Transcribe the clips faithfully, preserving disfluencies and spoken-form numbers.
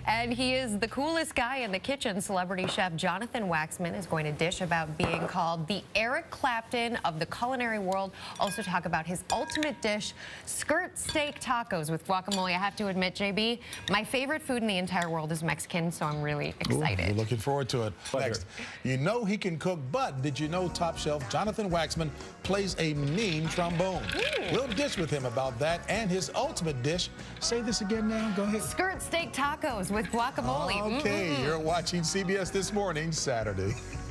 And he is the coolest guy in the kitchen. Celebrity chef Jonathan Waxman is going to dish about being called the Eric Clapton of the culinary world. Also talk about his ultimate dish, skirt steak tacos with guacamole. I have to admit, J B, my favorite food in the entire world is Mexican, so I'm really excited. Ooh, we're looking forward to it. Pleasure. Next, you know he can cook, but did you know top chef Jonathan Waxman plays a mean trombone? Ooh. We'll dish with him about that and his ultimate dish. Say this again now. Go ahead. Skirt steak tacos with guacamole. Okay, mm-hmm. You're watching C B S This Morning, Saturday.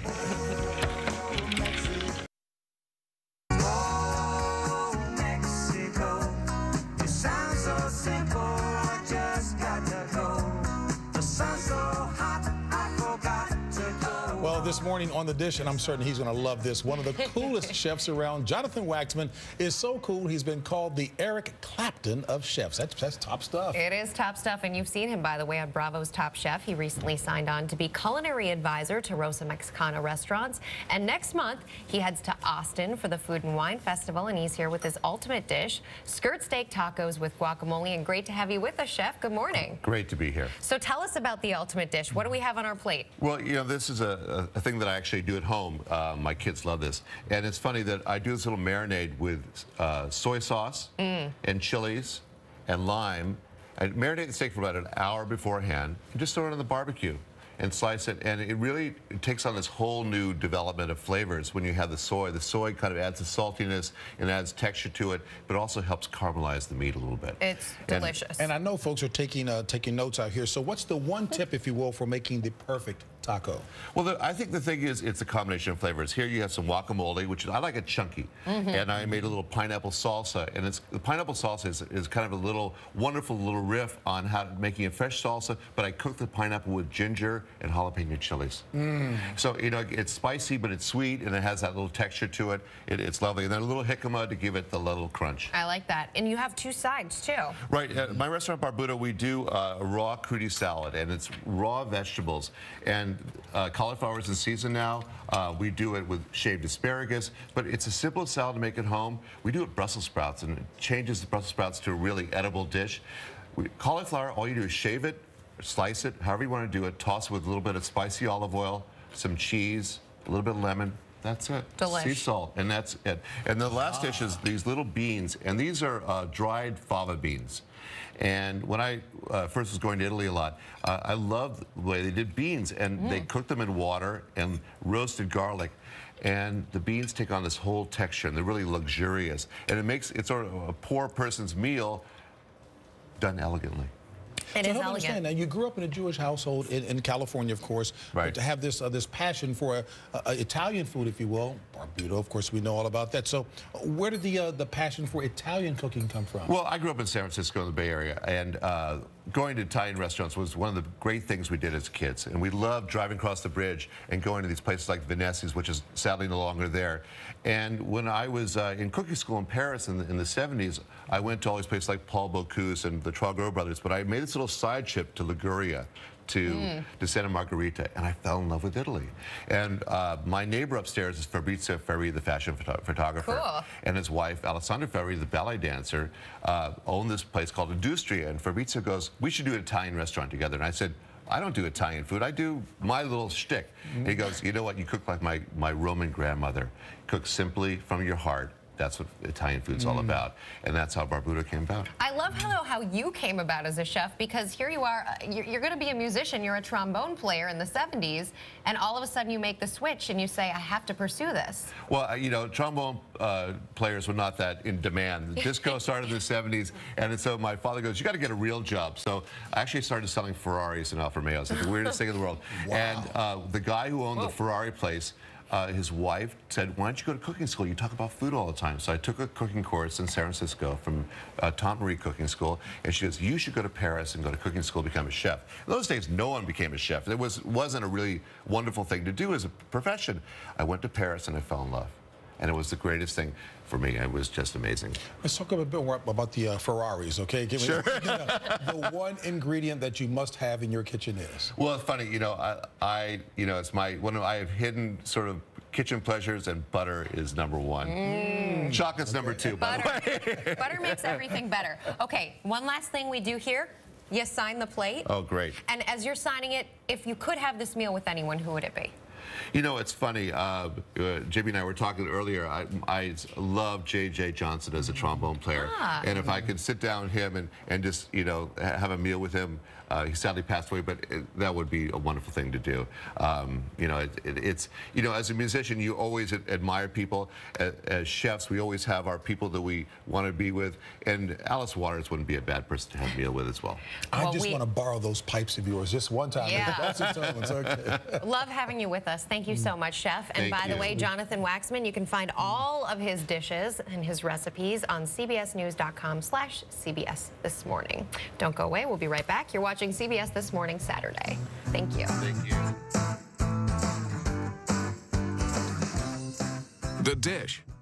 Well, this morning on The Dish, and I'm certain he's going to love this, one of the coolest chefs around, Jonathan Waxman, is so cool he's been called the Eric Clapton of chefs. That's, that's top stuff. It is top stuff, and you've seen him, by the way, on Bravo's Top Chef. He recently signed on to be culinary advisor to Rosa Mexicana restaurants, and next month he heads to Austin for the Food and Wine Festival, and he's here with his ultimate dish, skirt steak tacos with guacamole. And great to have you with us, Chef. Good morning. Great to be here. So tell us about the ultimate dish. What do we have on our plate? Well, you know, this is a a thing that I actually do at home. Uh, my kids love this. And it's funny that I do this little marinade with uh, soy sauce mm. and chilies and lime. I marinate the steak for about an hour beforehand and just throw it on the barbecue and slice it, and it really it takes on this whole new development of flavors when you have the soy. The soy kind of adds the saltiness and adds texture to it, but also helps caramelize the meat a little bit. It's and, delicious. And I know folks are taking uh, taking notes out here. So what's the one tip, if you will, for making the perfect taco? Well, the, I think the thing is it's a combination of flavors. Here you have some guacamole, which I like it chunky, mm-hmm. and I made a little pineapple salsa, and it's the pineapple salsa is, is kind of a little wonderful little riff on how making a fresh salsa, but I cook the pineapple with ginger and jalapeno chilies. Mm. So, you know, it's spicy, but it's sweet, and it has that little texture to it. it it's lovely. And then a little jicama to give it the little crunch. I like that. And you have two sides, too. Right. At my restaurant, Barbuto, we do uh, a raw crudy salad, and it's raw vegetables. And uh, cauliflower is in season now. Uh, we do it with shaved asparagus, but it's a simple salad to make at home. We do it Brussels sprouts, and it changes the Brussels sprouts to a really edible dish. We, cauliflower, all you do is shave it, slice it, however you want to do it, toss it with a little bit of spicy olive oil, some cheese, a little bit of lemon. That's it. Delish. Sea salt, and that's it. And the last ah. dish is these little beans, and these are uh, dried fava beans. And when I uh, first was going to Italy a lot, uh, I loved the way they did beans, and mm. they cooked them in water and roasted garlic. And the beans take on this whole texture, and they're really luxurious. And it makes it sort of a poor person's meal done elegantly. It so is help elegant. Understand now, you grew up in a Jewish household in, in California, of course, right. but to have this uh, this passion for uh, uh, Italian food, if you will, Barbuto, of course, we know all about that. So, where did the uh, the passion for Italian cooking come from? Well, I grew up in San Francisco, in the Bay Area, and uh, going to Italian restaurants was one of the great things we did as kids. And we loved driving across the bridge and going to these places like Vanessi's, which is sadly no longer there. And when I was uh, in cooking school in Paris in the, in the seventies, I went to all these places like Paul Bocuse and the Trois Gros brothers, but I made this little side trip to Liguria, to, mm. to Santa Margherita, and I fell in love with Italy. And uh, my neighbor upstairs is Fabrizio Ferri, the fashion photo photographer. Cool. And his wife, Alessandra Ferri, the ballet dancer, uh, owned this place called Industria. And Fabrizio goes, we should do an Italian restaurant together. And I said, I don't do Italian food. I do my little shtick. Mm. He goes, you know what? You cook like my, my Roman grandmother. Cook simply from your heart. That's what Italian food's mm. all about, and that's how Barbuto came about. I love how, how you came about as a chef, because here you are, you're, you're going to be a musician, you're a trombone player in the seventies, and all of a sudden you make the switch and you say, I have to pursue this. Well, you know, trombone uh, players were not that in demand. Disco started in the seventies, and so my father goes, you got to get a real job. So I actually started selling Ferraris and Alfa Romeos. It's the weirdest thing in the world. Wow. And uh, the guy who owned Whoa. the Ferrari place, Uh, his wife said, why don't you go to cooking school? You talk about food all the time. So I took a cooking course in San Francisco from uh, Tom Marie Cooking School, and she goes, you should go to Paris and go to cooking school and become a chef. In those days, no one became a chef. It was, wasn't a really wonderful thing to do as a profession. I went to Paris and I fell in love. And it was the greatest thing for me. It was just amazing. Let's talk a bit more about the uh, Ferraris, okay? Give sure. Me, you know, the one ingredient that you must have in your kitchen is? Well, it's funny, you know, I, I you know, it's my, one of, I have hidden sort of kitchen pleasures, and butter is number one. Mm. Chocolate's okay. number two, by butter. the way. Butter makes everything better. Okay, one last thing we do here. You sign the plate. Oh, great. And as you're signing it, if you could have this meal with anyone, who would it be? You know, it's funny. Uh, uh, Jimmy and I were talking earlier. I, I love J J Johnson as a trombone player. Ah. And if I could sit down with him and, and just, you know, have a meal with him, uh, he sadly passed away, but it, that would be a wonderful thing to do. Um, you know, it, it, it's, you know, as a musician, you always admire people. As, as chefs, we always have our people that we want to be with. And Alice Waters wouldn't be a bad person to have a meal with as well. I well, just we... want to borrow those pipes of yours just one time. Yeah. That's it's okay. Love having you with us. Thank you so much, Chef. And Thank by you. the way, Jonathan Waxman, you can find all of his dishes and his recipes on C B S News dot com slash C B S This Morning. Don't go away. We'll be right back. You're watching C B S This Morning Saturday. Thank you. Thank you. The Dish.